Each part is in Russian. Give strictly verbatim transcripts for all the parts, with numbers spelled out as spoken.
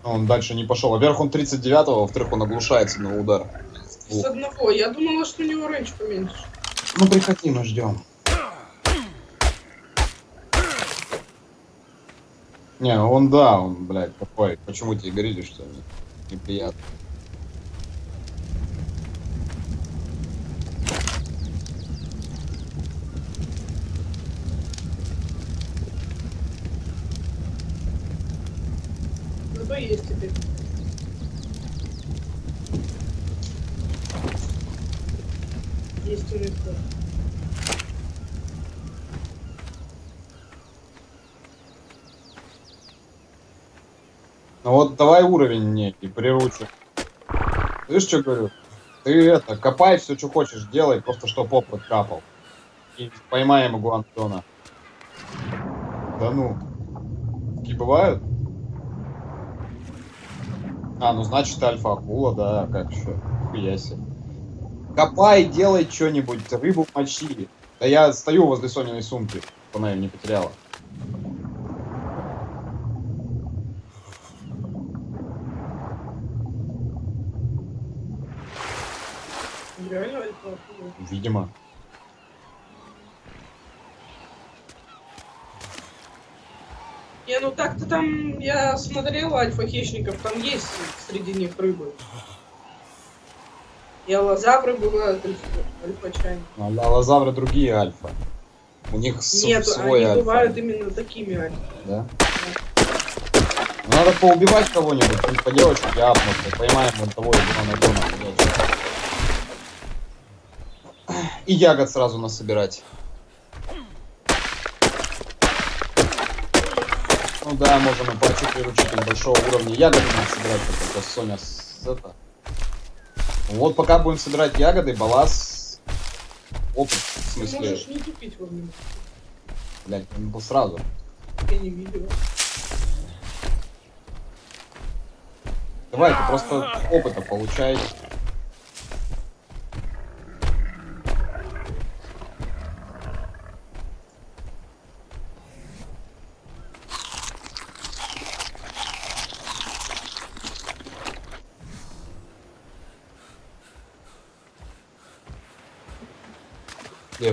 Он дальше не пошел. Во-первых, он тридцать девятого, во-вторых, он оглушается на удар. С одного. Я думала, что у него рейндж поменьше. Ну, приходи, мы ждем. Не, он да, он, блядь, такой. Почему тебе говорили, что неприятно? Зато есть теперь. Есть у них. Ну вот давай уровень мне и приручу. Ты что говорю? Ты это, копай все, что хочешь, делай, просто чтоб опыт капал. И поймаем Игуандона. Да ну. Такие бывают? А, ну значит альфа-акула, да, как еще? Хуя себе. Копай, делай что-нибудь, рыбу мочи. Да я стою возле Сониной сумки, она ее не потеряла. Реально альфа. Видимо. Не, ну так-то там, я смотрел альфа-хищников, там есть среди них рыбы. И аллозавры бывают альфа-чайны. А аллозавры другие альфа. У них Нет, свой они альфа. бывают именно такими альфа. Да? Ну, надо поубивать кого-нибудь, по девочке я апнуться, поймаем вон того Игуандона. И ягод сразу насобирать. Ну да, можем и пачи приручить от большого уровня. Ягоды надо собирать, только Соня с это. Вот пока будем собирать ягоды, балас, опыт, в Ты смысле. можешь не тупить во мне. Блять, он был сразу. Я не видела. Давай, ты просто опыта получай. Хлеб.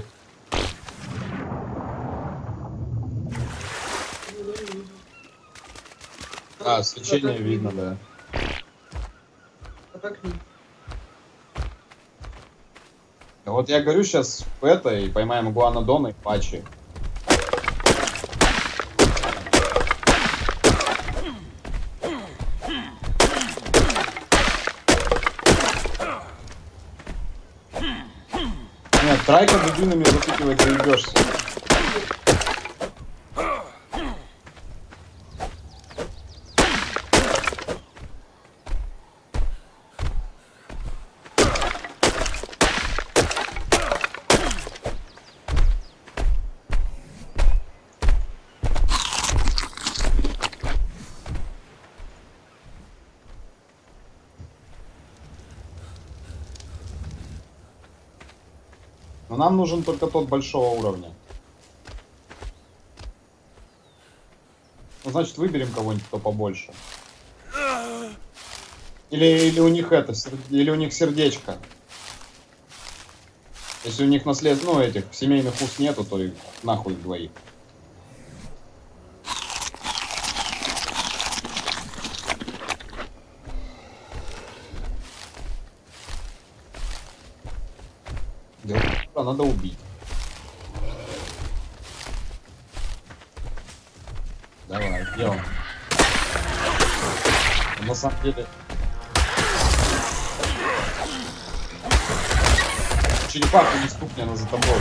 А, свечение видно, да. А так нет. Вот я говорю сейчас это и поймаем Игуандона и пачи. Нет, трайка дубинами запикивать заебешься. Но нам нужен только тот большого уровня. Ну, значит, выберем кого-нибудь, кто побольше. Или, или у них это, или у них сердечко. Если у них наслед, ну, этих семейных уз нету, то и нахуй их двоих. Да, надо убить. Давай, где он? На самом деле... Черепаху не стукни, она за тобой.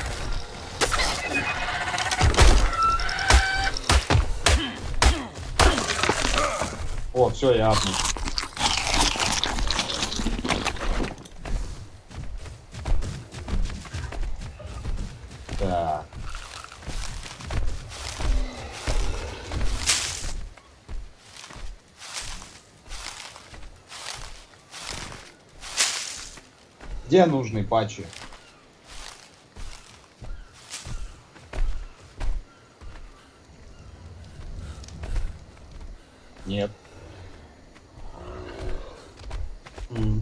О, все, я апнул. Так. Где нужны патчи? Нет. М.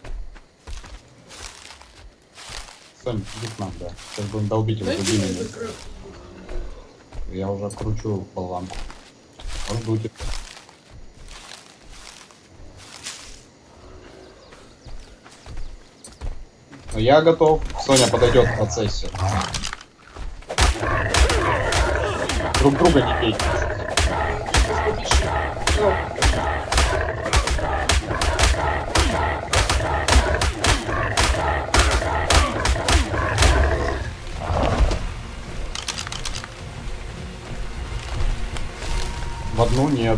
Соня, иди к нам, да. Сейчас будем долбить его Дайте мне дубинами. закрыть. Я уже кручу болванку. Он жду тебя. Но я готов. Соня подойдет в процессе. Друг друга не бейте. В одну нет.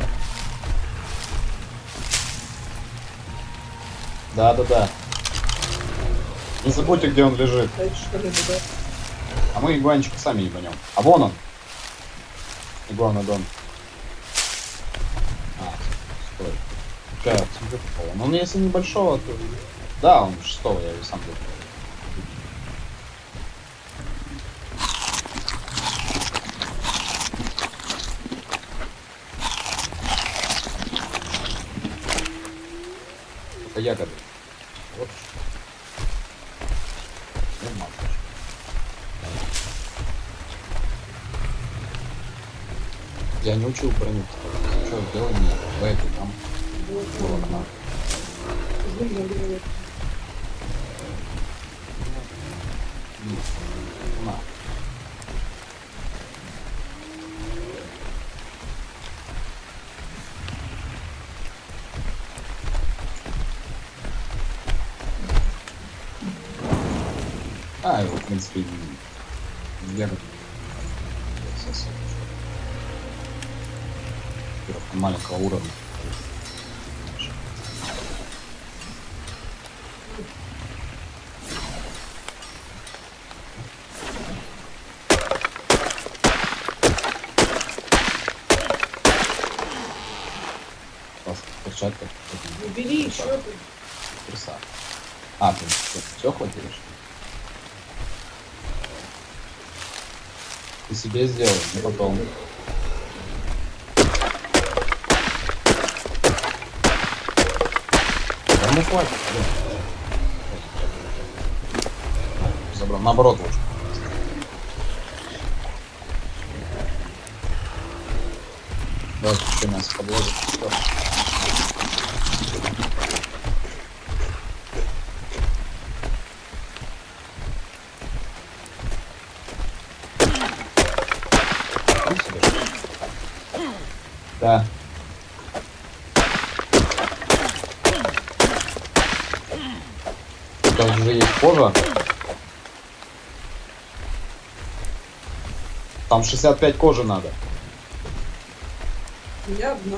Да-да-да. Не забудьте, где он лежит. Дайте штаны, да. А мы игуанчика сами ебанем. А вон он. Игуанодон. А, стой. Да, смотри, какого. Но он если небольшого, то... Да, он шестого, я его сам буду. Это ягоды. Вот. Ну, матушка. Я не учил броню. Что, делай мне? Давай ты там. Вот она. На. А, его, в принципе, ягод. Маленького уровня. Перчатка. Убери еще ты. Крыса. А, ты все, все хватишь? Ты себе сделай, не потом. Да ну хватит, блин. Забрал, наоборот лучше. Давайте еще мясо подложим. Всё. Да. Там же есть кожа. Там шестьдесят пять кожи надо. У меня одна.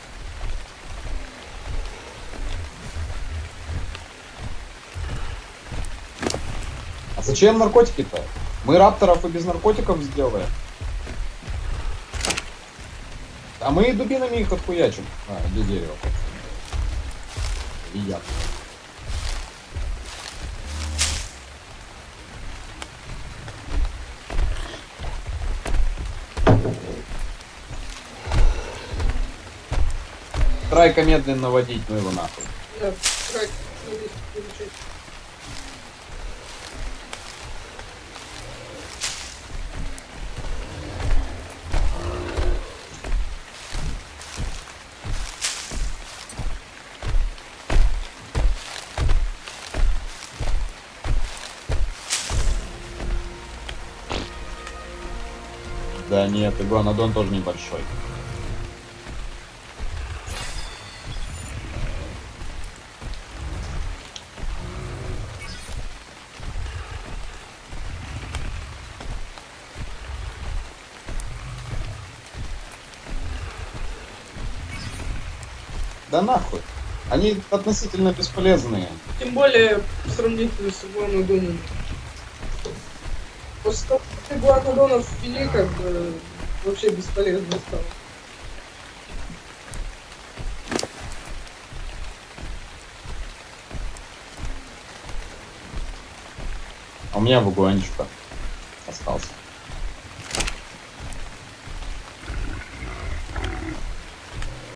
А зачем наркотики-то? Мы рапторов и без наркотиков сделаем. А мы и дубинами их отхуячим. А, где дерево? И я. Трайка медленно водить, ну его нахуй. Да, трать, смотри, получай. Да нет, игуанодон тоже небольшой. Да нахуй. Они относительно бесполезные. Тем более, сравнительно с игуанодонами. После того, как игуанодонов ввели, как бы, вообще бесполезно стало. А у меня в игуанчика.